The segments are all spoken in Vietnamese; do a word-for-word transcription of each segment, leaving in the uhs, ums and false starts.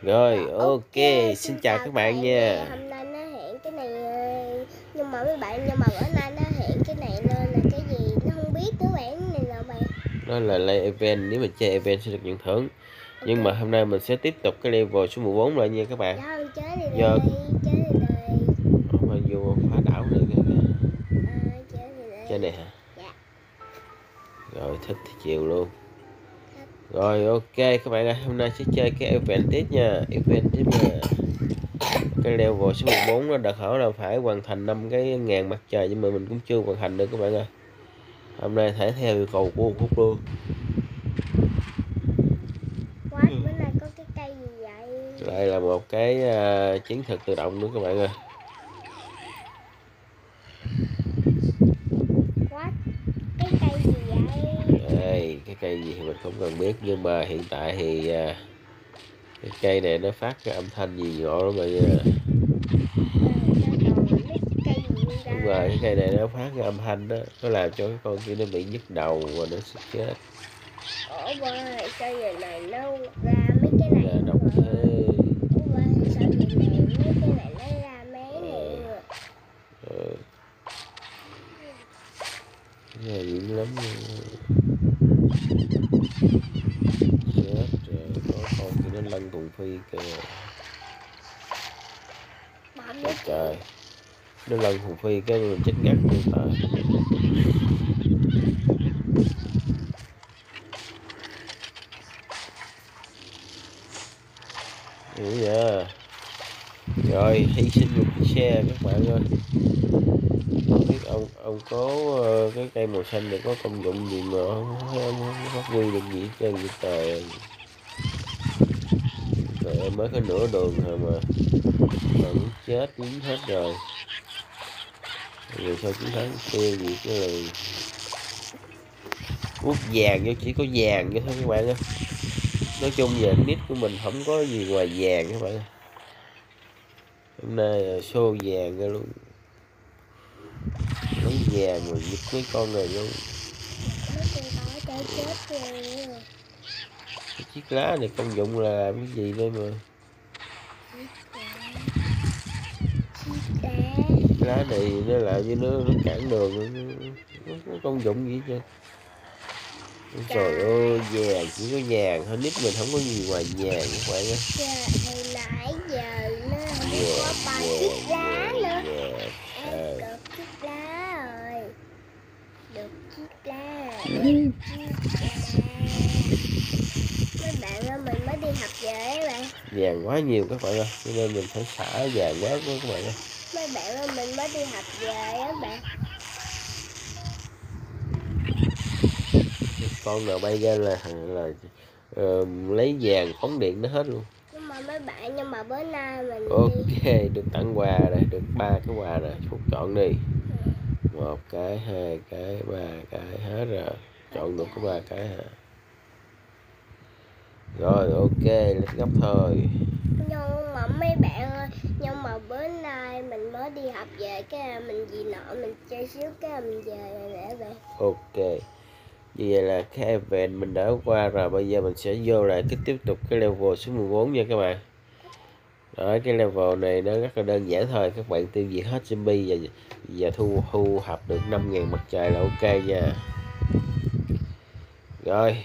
Rồi ok, xin, xin chào các bạn nha. Hôm nay nó hiện cái này nhưng mà mấy bạn nhưng mà bữa nay nó hiện cái này lên là cái gì nó không biết nữa bạn, này là bạn. Đó là level event, nếu mà chơi event sẽ được nhận thưởng. Okay. Nhưng mà hôm nay mình sẽ tiếp tục cái level số mười bốn lại nha các bạn. Dạ, chơi đi Do đi, chơi đi đi. Không phải vô phá đảo này kìa. À, chơi đi đi. Chơi này hả? Dạ. Rồi thích thì chiều luôn. Rồi ok các bạn ơi, hôm nay sẽ chơi cái event tiếp nha, event tiếp nha. Cái level số mười bốn nó đòi hỏi là phải hoàn thành năm cái ngàn mặt trời, nhưng mà mình cũng chưa hoàn thành được các bạn ơi. Hôm nay thể theo yêu cầu của Phúc luôn. What? Bữa nay có cái cây gì vậy? Lại là một cái uh, chiến thuật tự động nữa các bạn ơi. What? Cái cây gì vậy? Đây, cái cây gì thì mình không cần biết, nhưng mà hiện tại thì uh, cái cây này nó phát cái âm thanh gì ngộ lắm mọi người. Đúng rồi, cái cây này nó phát cái âm thanh đó, nó làm cho cái con kia nó bị nhức đầu và nó sẽ chết. Ủa ba, sao giờ này nó ra mấy cái này là độc thế. Ủa ba, sao giờ này mấy cái này nó ra mấy này rồi. Ừ. Cái này dữ lắm luôn. Chết rồi, có con kia nó lăn thùng phi kìa. Trời trời, nó lăn thùng phi cái mình chết ngắt luôn trời. Hiểu nha. Rồi hy sinh một chiếc xe các bạn ơi. Không biết ông ông có uh, cái cây màu xanh này có công dụng gì mà không thấy ông không phát huy được gì hết trơn vậy trời. Rồi em mới có nửa đường thôi mà vẫn chết dính hết rồi. Rồi sao chiến thắng tiêu gì cái là quốc vàng, chứ chỉ có vàng vậy thôi các bạn ơi. Nói chung về nít của mình không có gì ngoài vàng các bạn ơi. Hôm nay là show vàng ra luôn, lấy vàng rồi giết mấy con này luôn. Cái chiếc lá này công dụng là làm cái gì đây mà? Chiếc lá này nó làm như nó, nó cản đường, nó, nó có công dụng gì chứ? Trời ơi, vàng chỉ có vàng thôi, nít mình không có gì ngoài vàng các bạn ơi. Hồi nãy giờ nó không có ba chiếc lá nữa. Em được chiếc lá rồi. Được chiếc lá. Được chiếc lá. Mấy bạn ơi, mình mới đi học về các bạn. Vàng quá nhiều các bạn ơi, cho nên mình phải xả vàng quá các bạn ơi. Mấy bạn ơi, mình mới đi học về các bạn. Con nào bay ra là là uh, lấy vàng phóng điện nó hết luôn. Nhưng mà mấy bạn, nhưng mà bữa nay mình ok đi... được tặng quà này, được ba cái quà này, Phúc chọn đi. Một cái, hai cái, ba cái, hết rồi, chọn được có ba cái hả? Rồi ok, let's gấp thôi. Nhưng mà mấy bạn ơi, nhưng mà bữa nay mình mới đi học về, cái mình gì nọ mình chơi xíu cái mình về để vậy. Ok, như vậy là cái event mình đã qua rồi, bây giờ mình sẽ vô lại cái tiếp tục cái level số mười bốn nha các bạn. Đó, cái level này nó rất là đơn giản thôi, các bạn tiêu diệt hết zombie và, và thu thu thập được năm ngàn mặt trời là ok nha. Rồi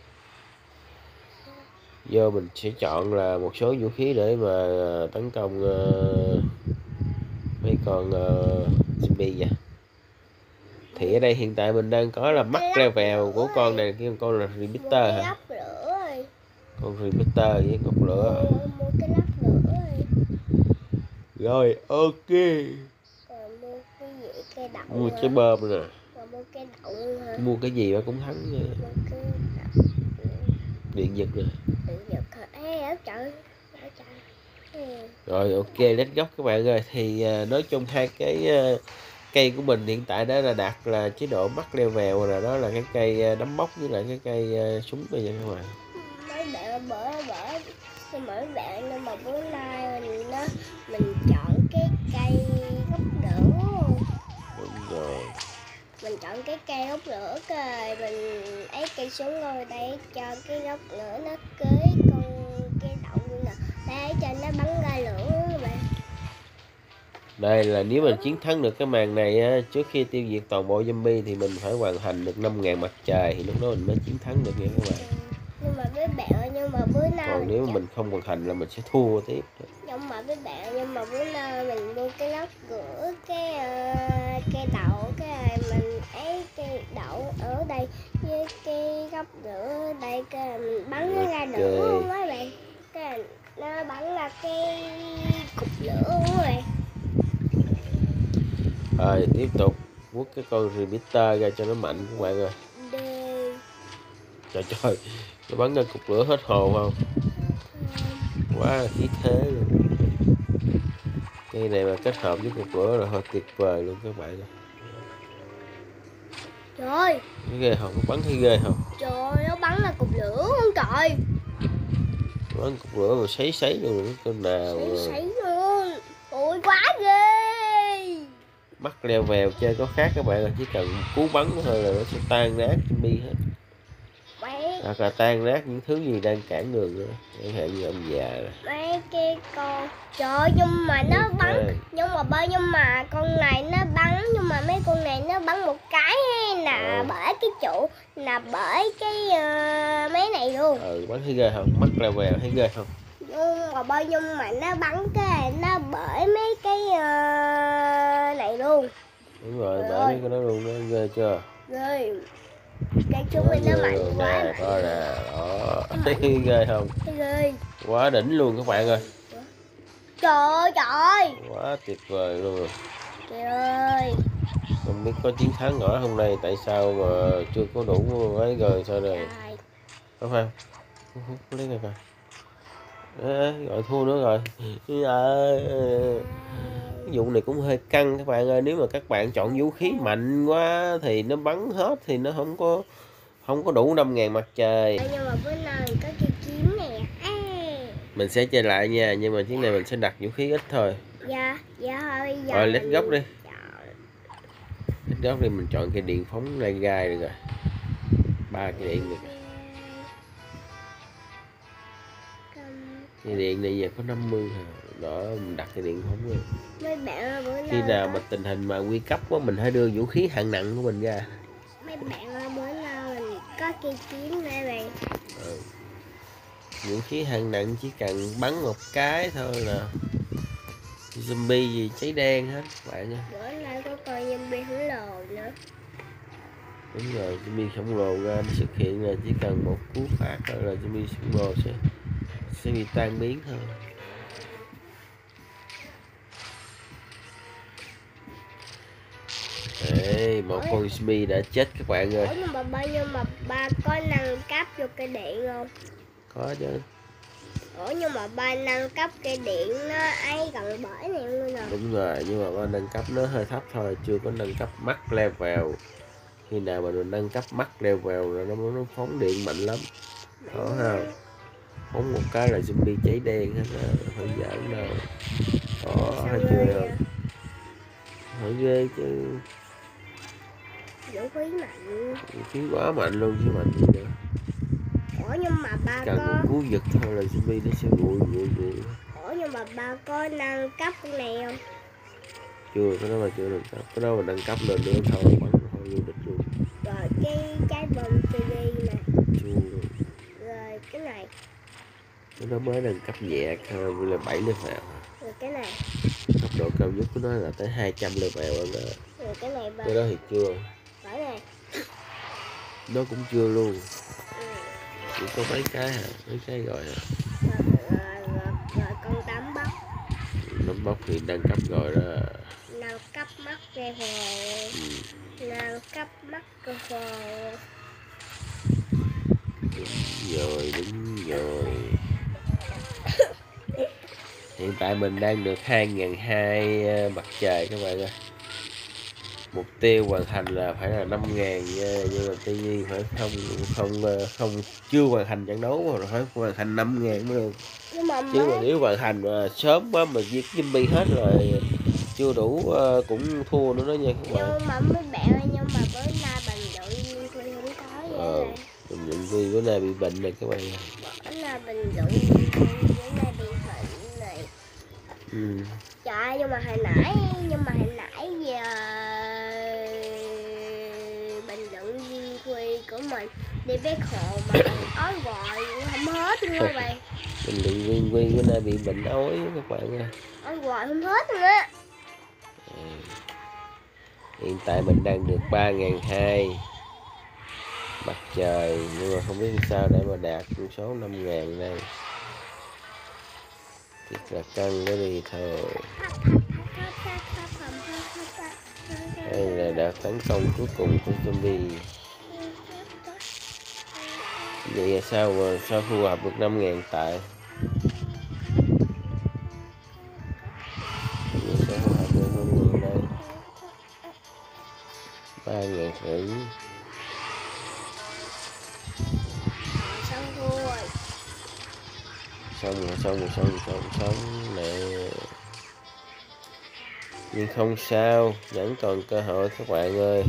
vô mình sẽ chọn là một số vũ khí để mà tấn công uh, mấy con uh, zombie nha. Thì ở đây hiện tại mình đang có là max level của con này, cái con là repeater hả? Con repeater với cục lửa. Mua cái lắp lửa rồi. Rồi ok. Còn mua cái gì, cây đậu. Mua trái bơm nè. Còn mua cái đậu hả? Mua cái gì mà cũng thắng nha. Mua cái đậu. Điện giật nè. Điện giật hả? Ê, ở trời. Ở trời. Ừ. Rồi ok, let's go các bạn ơi. Thì uh, nói chung hai cái uh, cây của mình hiện tại đó là đạt là chế độ max level rồi, đó là cái cây uh, đấm bốc với lại cái cây uh, súng bây giờ các bạn. Mấy bạn bữa bữa nhưng mà mấy bạn, nhưng mà bữa nay mình nó mình chọn cái cây gốc lửa. Đúng rồi. Mình chọn cái cây gốc lửa rồi mình ấy cây xuống rồi đây cho cái gốc lửa nó cưới con cái đậu nè. Đây cho nó bắn ra lửa các bạn. Đây là nếu mình chiến thắng được cái màn này á, trước khi tiêu diệt toàn bộ zombie thì mình phải hoàn thành được năm ngàn mặt trời thì lúc đó mình mới chiến thắng được nha các bạn. Nhưng mà với bạn ơi, nhưng mà bữa nào Còn nếu mà mình không hoàn thành là mình sẽ thua tiếp. Nhưng mà với bạn, nhưng mà bữa nào mình mua cái lóc rửa cái uh, cây đậu, cái này mình ấy cây đậu ở đây với cái góc rửa ở đây, cái mình bắn nó ra lửa luôn mấy bạn. Cái nó bắn ra cái cục lửa luôn các bạn. Rồi tiếp tục quất cái con repeater ra cho nó mạnh các bạn ơi. Đây. Trời trời, nó bắn ra cục lửa hết hồn không? Quá là khí thế luôn. Cây này mà kết hợp với cục lửa là hơi tuyệt vời luôn các bạn ơi. Trời, Nó ghê không? Nó bắn thấy ghê không? trời, nó bắn ra cục lửa không trời. Nó bắn cục lửa mà sấy sấy luôn, cái nào Sấy sấy luôn. Ôi quá ghê. mắt leo vèo chơi có khác các bạn ơi, chỉ cần một cú bắn thôi là nó sẽ tan nát zombie hết. Mấy Hoặc là tan nát những thứ gì đang cản đường nữa, chẳng hạn như ông già này. mấy cái con trời, nhưng mà nó Tuyệt bắn vời. nhưng mà bơi nhưng mà con này nó bắn, nhưng mà mấy con này nó bắn một cái là Ừ. bởi cái trụ, là bởi cái uh, mấy này luôn. Ừ, bắn thấy ghê không? Mắt leo vèo thấy ghê không? Nhưng mà bơi nhưng mà nó bắn cái nó bởi mấy cái uh, này luôn. Đúng rồi, Trời bởi ơi. mấy cái đó luôn đó, ghê chưa? Rồi cái chúng mình nó mạnh Nè, quá, nè, coi mạnh nè, đó, thấy ghê không? thấy ghê. Quá đỉnh luôn các bạn ơi, Trời ơi trời. quá tuyệt vời luôn. Trời ơi. Không biết có chiến thắng ở hôm nay tại sao mà chưa có đủ ấy rồi sao này? Trời. Có phải không? Hút lấy này coi. Ê, gọi thua nữa rồi. Cái vụ này cũng hơi căng các bạn ơi, nếu mà các bạn chọn vũ khí mạnh quá thì nó bắn hết thì nó không có không có đủ năm ngàn mặt trời. Nhưng mà bữa nay có cái kiếm nè. À. Mình sẽ chơi lại nha, nhưng mà chuyến này mình sẽ đặt vũ khí ít thôi. Dạ, dạ thôi bây giờ. Rồi let's gốc đi. Trời. Let's gốc đi, mình chọn cái điện phóng gai gai được rồi. Ba cái điện được. Cái điện này giờ có năm mươi hả? Đó, mình đặt cái điện phóng luôn. Mấy bạn ơi, bữa Khi nào có... mà tình hình mà nguy cấp quá mình hãy đưa vũ khí hạng nặng của mình ra. Mấy bạn ơi, bữa nào mình có cây kiếm đây này. Ừ. Vũ khí hạng nặng chỉ cần bắn một cái thôi là zombie gì cháy đen hết các bạn ơi. Bữa nay có coi zombie khổng lồ nữa. Đúng rồi, zombie khổng lồ ra xuất hiện là chỉ cần một cú phát thôi là zombie khổng lồ sẽ sẽ bị tan biến thôi. Đấy, một con zombie đã chết các bạn ơi. Ủa nhưng mà bao nhiêu mà ba có nâng cấp vô cây điện không? Có chứ. Ủa nhưng mà ba nâng cấp cây điện nó ấy gần bởi này luôn rồi. Đúng rồi, nhưng mà ba nâng cấp nó hơi thấp thôi, chưa có nâng cấp max level. Khi nào mà mình nâng cấp max level rồi nó nó phóng điện mạnh lắm. Có không? Phóng một cái là zombie cháy đen hết á, không giỡn đâu. Đó, thấy chưa? Thấy ghê chứ. Vũ khí mạnh. Vũ khí quá mạnh luôn chứ mạnh gì nữa. Ủa nhưng mà ba cần có một cú giật thôi là zombie nó sẽ nguội nguội nguội. Ủa nhưng mà ba có nâng cấp cái này không? Chưa, cái đó là chưa nâng cấp. Cái đó mà nâng cấp lên nữa thôi bắn thôi vô địch luôn. Rồi cái trái bom xê đê nè. Chưa luôn. Rồi cái này. Cái đó mới nâng cấp nhẹ thôi, là bảy level. Rồi cái này. Cấp độ cao nhất của nó là tới hai trăm level rồi đó. Rồi cái này ba. Cái đó thì chưa. Cái này. Nó cũng chưa luôn. Ừ. Chỉ có mấy cái hả? Mấy cái rồi hả? Rồi, rồi, rồi, rồi con tám bóc. Nấm bóc thì nâng cấp rồi đó. Nâng cấp mắt level. Ừ. Nâng cấp mắt level. Đúng rồi, đúng rồi. Hiện tại mình đang được hai nghìn hai trăm mặt trời các bạn ơi. Mục tiêu hoàn thành là phải là năm nghìn nha, nhưng mà tuy nhiên phải không không không chưa hoàn thành trận đấu mà phải hoàn thành năm nghìn mới được. Nhưng mà Chứ mà mới... nếu hoàn thành mà sớm quá mà giết zombie hết rồi chưa đủ cũng thua nữa đó nha các bạn. Nhưng mà mấy bạn ơi, nhưng mà bữa nay bình luận viên tôi không có vậy. Ờ, bình luận viên bữa nay bị bệnh này các bạn. Bữa nay bình luận viên bữa nay bị bệnh Ừ. Trời, nhưng mà hồi nãy nhưng mà hồi nãy giờ bình luận viên Huy của mình đi bét hồ mà ói hoài không hết luôn á bạn. Bình luận viên Huy bữa nay bị bệnh ói các bạn ơi. Ói hoài không hết luôn á. À, hiện tại mình đang được ba ngàn hai trăm mặt trời, nhưng mà không biết làm sao để mà đạt con số năm ngàn đây. Thiệt là căng cái đi thôi. Đây là đợt tấn công cuối cùng của zombie. Vậy là sao mà sao thu hoạch được năm ngàn tại? Vậy sao thu hoạch được năm ngàn đây? ba ngàn rưỡi. Xong rồi. Xong rồi, xong rồi, xong rồi, xong rồi, xong nè. Nhưng không sao, vẫn còn cơ hội các bạn ơi.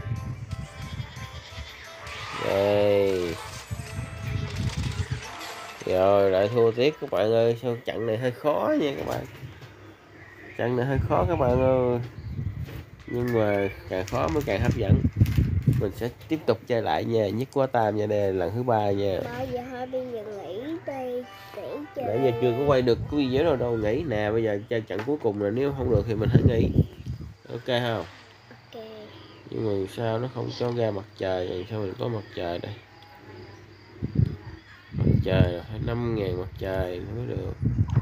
Đây. Rồi lại thua tiếp các bạn ơi. Sao trận này hơi khó nha các bạn. Trận này hơi khó các bạn ơi. Nhưng mà càng khó mới càng hấp dẫn. Mình sẽ tiếp tục chơi lại nha. Nhất quá tam nha, đây là lần thứ ba nha. Bây giờ thôi, bây giờ nghỉ đi. Nghỉ chơi. Nãy giờ chưa có quay được cái video nào đâu. Nghỉ nè, bây giờ chơi trận cuối cùng là nếu không được thì mình hãy nghỉ. Ok không? Ok. Nhưng mà sao nó không cho ra mặt trời rồi? Sao mình có mặt trời đây? Mặt trời là phải năm ngàn mặt trời mới được.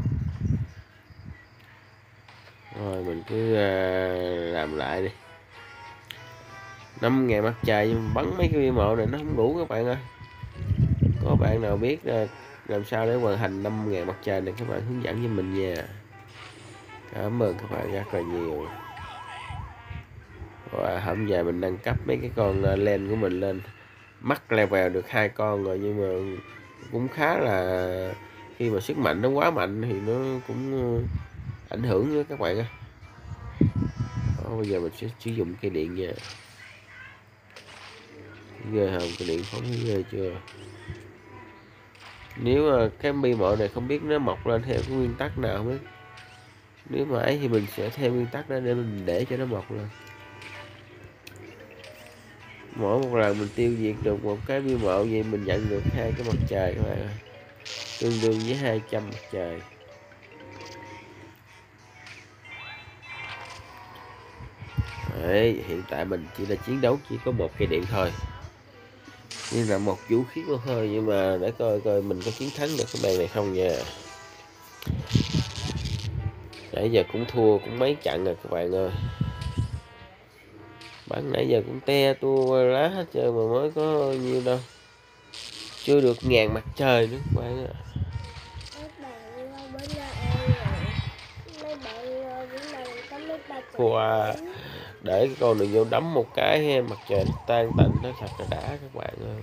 Rồi mình cứ uh, làm lại đi. Năm ngàn mặt trời nhưng bắn mấy cái bia mộ này nó không đủ các bạn ơi. Có bạn nào biết uh, làm sao để hoàn thành năm ngàn mặt trời này, các bạn hướng dẫn cho mình nha. Cảm ơn các bạn rất là nhiều. Và hôm giờ mình nâng cấp mấy cái con uh, len của mình lên mắc level được hai con rồi, nhưng mà cũng khá là, khi mà sức mạnh nó quá mạnh thì nó cũng uh, ảnh hưởng với các bạn á. Bây giờ mình sẽ sử dụng cây điện nha. Ghê không? Cây điện phóng thấy ghê chưa? Nếu mà cái bi mộ này không biết nó mọc lên theo cái nguyên tắc nào không biết. Nếu mà ấy thì mình sẽ theo nguyên tắc đó để mình để cho nó mọc lên. Mỗi một lần mình tiêu diệt được một cái bi mộ vậy mình nhận được hai cái mặt trời các bạn ơi. Tương đương với hai trăm mặt trời. Đấy, hiện tại mình chỉ là chiến đấu chỉ có một cây điện thôi. Như là một vũ khí của hơi, nhưng mà để coi coi mình có chiến thắng được cái bàn này không nha. Nãy giờ cũng thua cũng mấy trận rồi các bạn ơi. Bắn nãy giờ cũng te tua lá hết trơn mà mới có nhiêu đâu. Chưa được ngàn mặt trời nữa các bạn ạ. Wow. Để cái con này vô đấm một cái he, mặt trời tan tành nó thật là đã các bạn ơi.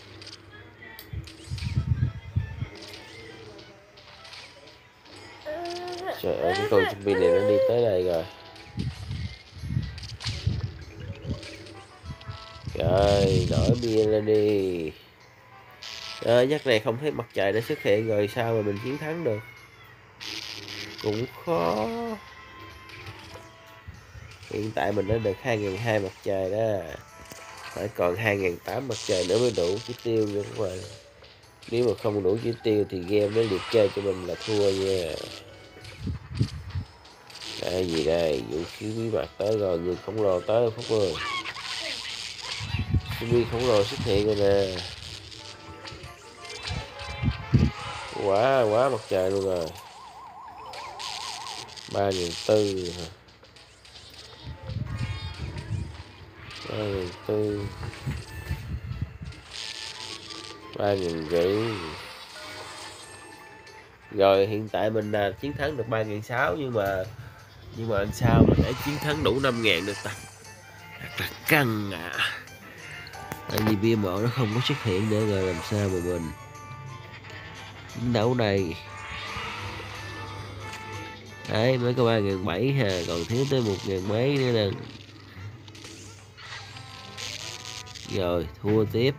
Trời ơi, cái con zombie này nó đi tới đây rồi. Rồi, nổi bia lên đi. À, nhắc này không thấy mặt trời đã xuất hiện rồi, sao mà mình chiến thắng được? Cũng khó. Hiện tại mình đã được hai ngàn hai trăm mặt trời đó. Phải còn hai ngàn tám trăm mặt trời nữa mới đủ chỉ tiêu nha các bạn. Nếu mà không đủ chỉ tiêu thì game nó liệt kê cho mình là thua nha. Đây gì đây? Vũ khí bí mật tới rồi, người khổng lồ tới rồi Phúc ơi. Zombie khổng lồ xuất hiện rồi nè. Quá quá mặt trời luôn rồi. Ba nghìn tư hả? Ba nghìn tư. Ba nghìn rưỡi. Rồi hiện tại mình là chiến thắng được ba nghìn sáu, nhưng mà nhưng mà làm sao mà để chiến thắng đủ năm ngàn được ta? Thật là căng à. Tại vì bia mộ nó không có xuất hiện nữa rồi, làm sao mà mình chiến đấu đây. Đấy, mới có ba nghìn bảy trăm ha, còn thiếu tới một nghìn mấy nữa nè. Rồi thua tiếp.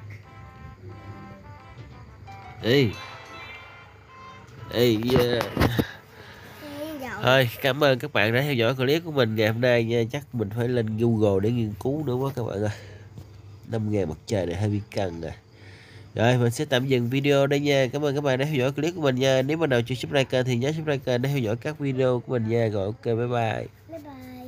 Ê ê yeah. Thôi cảm ơn các bạn đã theo dõi clip của mình ngày hôm nay nha. Chắc mình phải lên Google để nghiên cứu nữa quá các bạn ơi. năm ngàn mặt trời này hơi bị căng rồi. Rồi mình sẽ tạm dừng video đây nha. Cảm ơn các bạn đã theo dõi clip của mình nha. Nếu mà nào chưa subscribe kênh thì nhớ subscribe kênh để theo dõi các video của mình nha. Rồi ok bye bye. Bye bye.